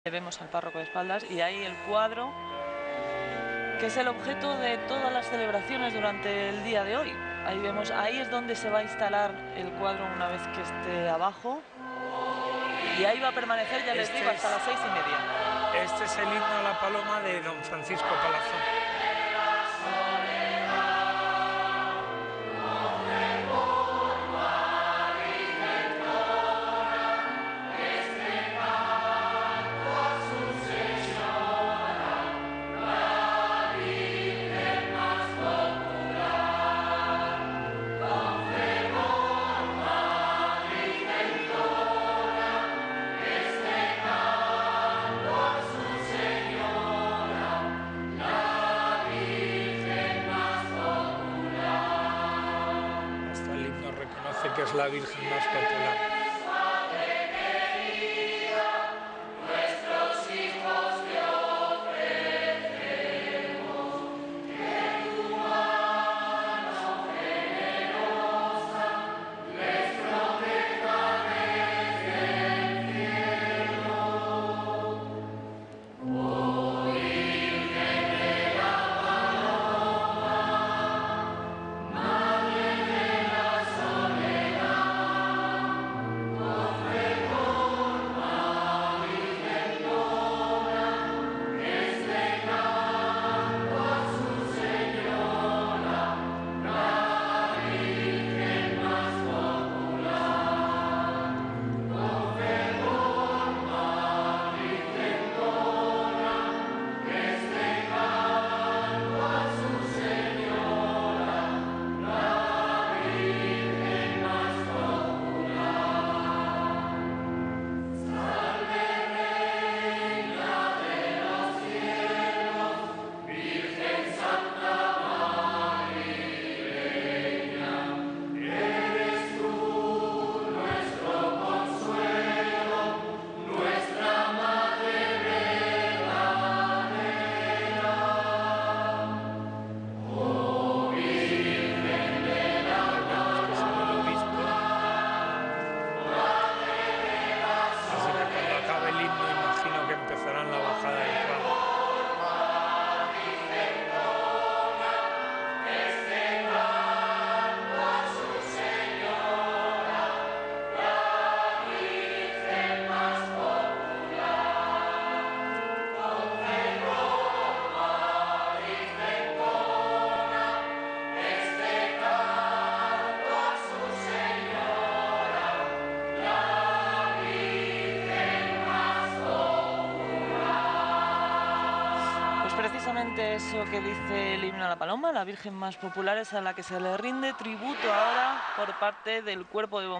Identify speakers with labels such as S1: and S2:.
S1: Vemos al párroco de espaldas y ahí el cuadro, que es el objeto de todas las celebraciones durante el día de hoy. Ahí vemos, ahí es donde se va a instalar el cuadro una vez que esté abajo. Y ahí va a permanecer, ya les digo, hasta las 6:30.
S2: Este es el himno a la paloma de don Francisco Palazón. Reconoce que es la Virgen más popular. Empezarán la bajada del Prado.
S1: Precisamente eso que dice el himno a la paloma, la Virgen más popular es a la que se le rinde tributo ahora por parte del cuerpo de bomberos.